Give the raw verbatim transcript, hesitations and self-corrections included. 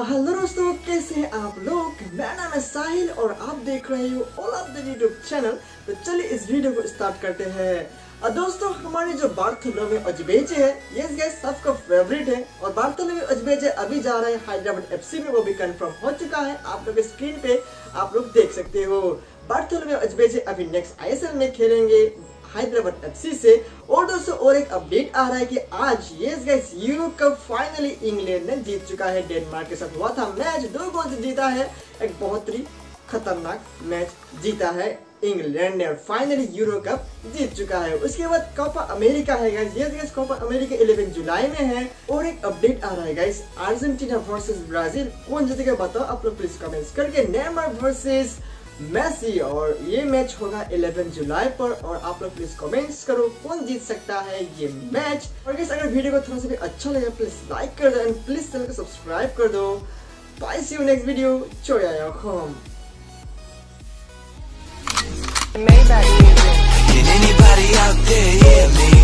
Hello दोस्तों, कैसे हैं आप लोग। मेरा नाम है साहिल और आप देख रहे हो all of the YouTube channel. तो चलिए इस वीडियो को स्टार्ट करते हैं। और दोस्तों, हमारे जो बार्थोलोम्यू अजबेजे है, ये गाइस सबका फेवरेट है और बार्थोलोम्यू अजबेजे अभी जा रहे हैं हैदराबाद एफसी में। वो भी कंफर्म हो चुका है, आप लोग स्क्रीन पे आप लोग देख सकते हो। बार्थोलोम्यू अजबेजे अभी नेक्स्ट आईएसएल में खेलेंगे हैदराबाद एफसी से। और दोस्तों, और एक अपडेट आ रहा है कि आज ये guys euro cup finally England ने जीत चुका है। डेनमार्क के साथ हुआ था मैच, दो गोल से जीता है। एक बहुत ही खतरनाक मैच जीता है इंग्लैंड ने और फाइनली यूरो कप जीत चुका है। उसके बाद कोपा अमेरिका है गाइस, ये गाइस कोपा अमेरिका ग्यारह जुलाई में है। और एक अपडेट आ रहा है गाइस, अर्जेंटीना वर्सेस ब्राजील, कौन जीतेगा बताओ आप लोग प्लीज कमेंट्स करके। नेमार वर्सेस मेसी, और ये मैच होगा ग्यारह जुलाई पर। और आप लोग प्लीज कमेंट्स करो कौन जीत सकता है ये मैच। और गाइस, अगर वीडियो को थोड़ा सा भी अच्छा लगे प्लीज लाइक कर दो एंड प्लीज चैनल को सब्सक्राइब कर दो। Bye, see you next video. चोयायाखोम। Can anybody out there hear me?